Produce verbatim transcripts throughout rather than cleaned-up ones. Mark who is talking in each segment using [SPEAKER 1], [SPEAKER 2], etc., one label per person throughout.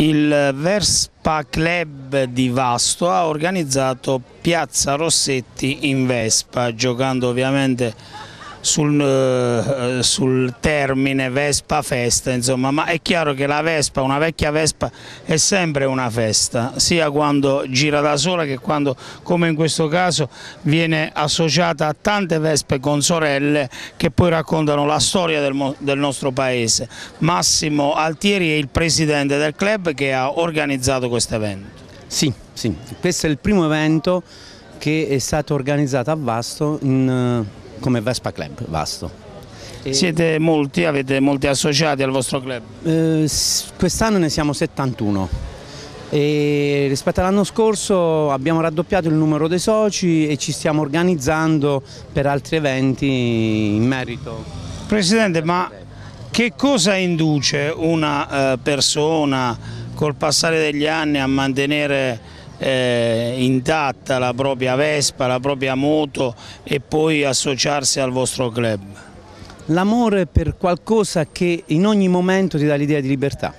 [SPEAKER 1] Il Vespa Club di Vasto ha organizzato Piazza Rossetti in Vespa, giocando ovviamente sul, uh, sul termine Vespa Festa, insomma, ma è chiaro che la Vespa, una vecchia Vespa, è sempre una festa, sia quando gira da sola che quando, come in questo caso, viene associata a tante Vespe con sorelle che poi raccontano la storia del, del nostro paese. Massimo Altieri è il presidente del club che ha organizzato questo evento.
[SPEAKER 2] Sì, sì, questo è il primo evento che è stato organizzato a Vasto in, come Vespa Club Vasto. E
[SPEAKER 1] siete molti, avete molti associati al vostro club?
[SPEAKER 2] Eh, Quest'anno ne siamo settantuno e rispetto all'anno scorso abbiamo raddoppiato il numero dei soci e ci stiamo organizzando per altri eventi in merito.
[SPEAKER 1] Presidente, ma che cosa induce una eh, persona col passare degli anni a mantenere Eh, intatta la propria Vespa, la propria moto e poi associarsi al vostro club?
[SPEAKER 2] L'amore per qualcosa che in ogni momento ti dà l'idea di libertà.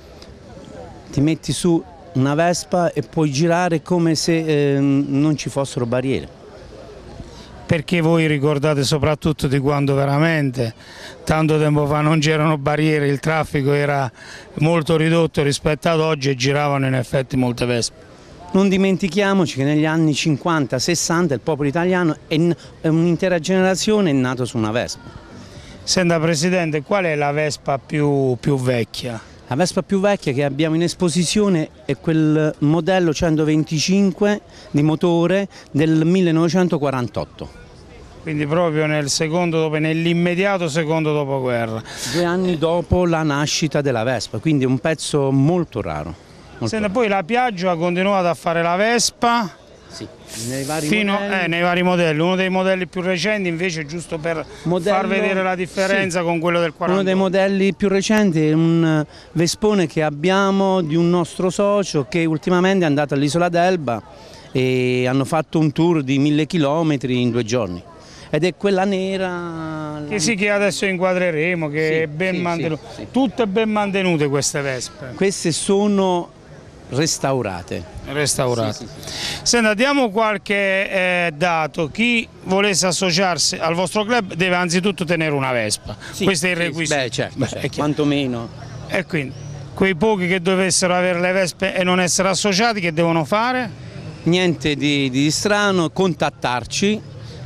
[SPEAKER 2] Ti metti su una Vespa e puoi girare come se eh, non ci fossero barriere.
[SPEAKER 1] Perché voi ricordate soprattutto di quando veramente tanto tempo fa non c'erano barriere, il traffico era molto ridotto rispetto ad oggi e giravano in effetti molte Vespe.
[SPEAKER 2] Non dimentichiamoci che negli anni cinquanta sessanta il popolo italiano è un'intera generazione è nato su una Vespa.
[SPEAKER 1] Senta Presidente, qual è la Vespa più, più vecchia?
[SPEAKER 2] La Vespa più vecchia che abbiamo in esposizione è quel modello centoventicinque di motore del millenovecentoquarantotto.
[SPEAKER 1] Quindi proprio nel secondo, nell'immediato secondo dopoguerra.
[SPEAKER 2] Due anni dopo la nascita della Vespa, quindi è un pezzo molto raro.
[SPEAKER 1] Senta, poi la Piaggio ha continuato a fare la Vespa,
[SPEAKER 2] sì, nei vari,
[SPEAKER 1] fino,
[SPEAKER 2] modelli.
[SPEAKER 1] Eh, nei vari modelli, uno dei modelli più recenti invece, giusto per modello, far vedere la differenza, sì, con quello del quarantotto.
[SPEAKER 2] Uno dei modelli più recenti è un Vespone che abbiamo di un nostro socio che ultimamente è andato all'Isola d'Elba e hanno fatto un tour di mille chilometri in due giorni. Ed è quella nera
[SPEAKER 1] che sì, che adesso inquadreremo, che sì, è ben sì, mantenuta, sì, sì. Tutte ben mantenute queste Vespe.
[SPEAKER 2] Queste sono restaurate.
[SPEAKER 1] Restaurate.
[SPEAKER 2] Sì, sì, sì.
[SPEAKER 1] Senta, diamo qualche eh, dato. Chi volesse associarsi al vostro club deve anzitutto tenere una Vespa.
[SPEAKER 2] Sì,
[SPEAKER 1] questo è il requisito.
[SPEAKER 2] Sì, beh, certo, beh, certo, quantomeno.
[SPEAKER 1] E quindi quei pochi che dovessero avere le Vespe e non essere associati, che devono fare?
[SPEAKER 2] Niente di, di strano, contattarci.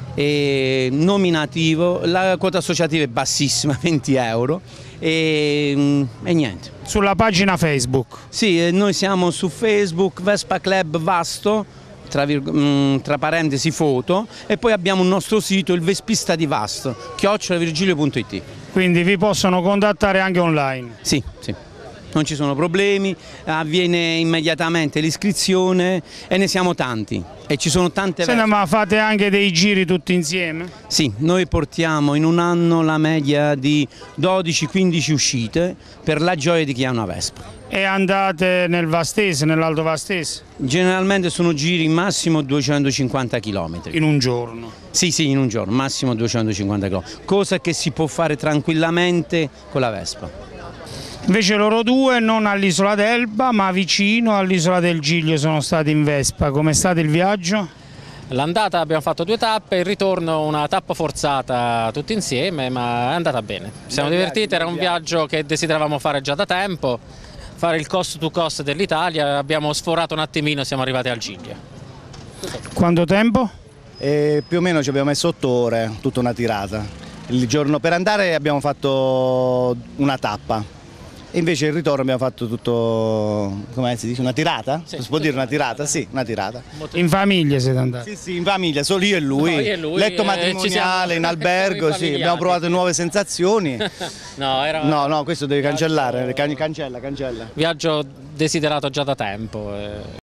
[SPEAKER 2] E nominativo, la quota associativa è bassissima, venti euro e, e niente.
[SPEAKER 1] Sulla pagina Facebook?
[SPEAKER 2] Sì, noi siamo su Facebook, Vespa Club Vasto, tra, tra parentesi foto, e poi abbiamo un nostro sito, il Vespista di Vasto, chiocciola virgilio punto it.
[SPEAKER 1] Quindi vi possono contattare anche online?
[SPEAKER 2] Sì, sì. Non ci sono problemi, avviene immediatamente l'iscrizione e ne siamo tanti e ci sono tante
[SPEAKER 1] Senta, ma fate anche dei giri tutti insieme?
[SPEAKER 2] Sì, noi portiamo in un anno la media di dodici quindici uscite per la gioia di chi ha una Vespa.
[SPEAKER 1] E andate nel Vastese, nell'Alto Vastese?
[SPEAKER 2] Generalmente sono giri massimo duecentocinquanta chilometri.
[SPEAKER 1] In un giorno?
[SPEAKER 2] Sì, sì, in un giorno, massimo duecentocinquanta chilometri, cosa che si può fare tranquillamente con la Vespa.
[SPEAKER 1] Invece loro due non all'Isola d'Elba ma vicino all'Isola del Giglio sono stati in Vespa. Com'è stato il viaggio?
[SPEAKER 3] L'andata abbiamo fatto due tappe, il ritorno una tappa forzata tutti insieme, ma è andata bene. Ci siamo divertiti, era un viaggio che desideravamo fare già da tempo, fare il cost to cost dell'Italia, abbiamo sforato un attimino e siamo arrivati al Giglio.
[SPEAKER 1] Quanto tempo?
[SPEAKER 4] E più o meno ci abbiamo messo otto ore, tutta una tirata. Il giorno per andare abbiamo fatto una tappa. E invece il ritorno abbiamo fatto tutto, come si dice, una tirata? Sì, si può dire una tirata? Sì, una tirata.
[SPEAKER 1] In famiglia siete andati?
[SPEAKER 4] Sì, sì, in famiglia, solo io e lui.
[SPEAKER 3] No, io e lui
[SPEAKER 4] letto
[SPEAKER 3] eh,
[SPEAKER 4] matrimoniale,
[SPEAKER 3] siamo...
[SPEAKER 4] in albergo, sì, abbiamo provato nuove sensazioni.
[SPEAKER 3] no, era...
[SPEAKER 4] no, no, questo devi cancellare, Can cancella, cancella.
[SPEAKER 3] Viaggio desiderato già da tempo. Eh.